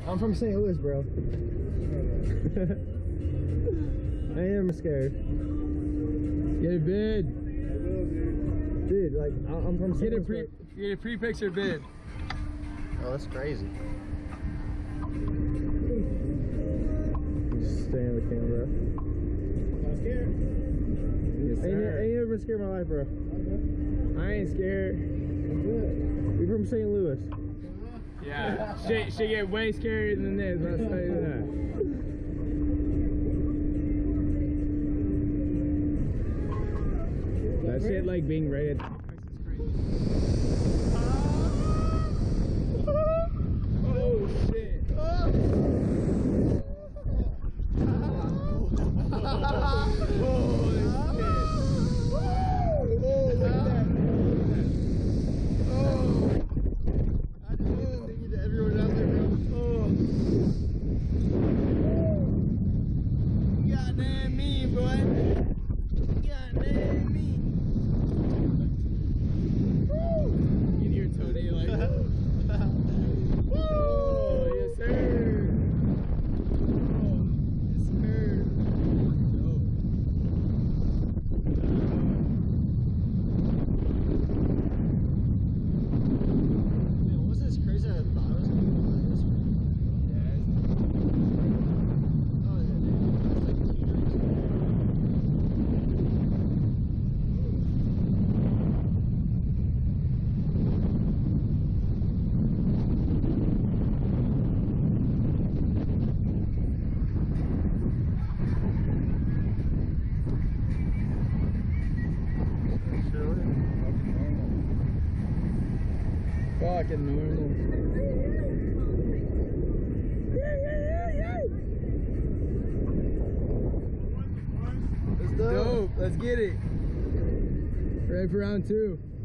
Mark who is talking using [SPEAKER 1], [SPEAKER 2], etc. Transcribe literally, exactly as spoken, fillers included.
[SPEAKER 1] I'm from Saint Louis, bro. I am scared.
[SPEAKER 2] Get a bid.
[SPEAKER 1] I will, dude. Dude, like, I'm from Saint
[SPEAKER 2] Get a
[SPEAKER 1] Louis.
[SPEAKER 2] pre, get a pre-picture bid.
[SPEAKER 1] Oh, that's crazy. Just stay in the camera.
[SPEAKER 2] Not scared? Yes,
[SPEAKER 1] I ain't, I ain't never been scared in my life, bro.
[SPEAKER 2] I ain't scared.
[SPEAKER 1] We from Saint Louis.
[SPEAKER 2] Yeah, shit, shit get way scarier than this, I'll tell you that. That shit like being rated. Oh shit. Goddamn me, boy. Goddamn me. You hear Tony like, oh, yes sir. Oh, yes sir. No.
[SPEAKER 1] Man, what was this crazy? I thought I was going to go by this one. Oh, yeah, dude. That's like teetering.
[SPEAKER 2] Fucking normal.
[SPEAKER 1] Let's go.
[SPEAKER 2] Dope, let's get it. Ready for round two.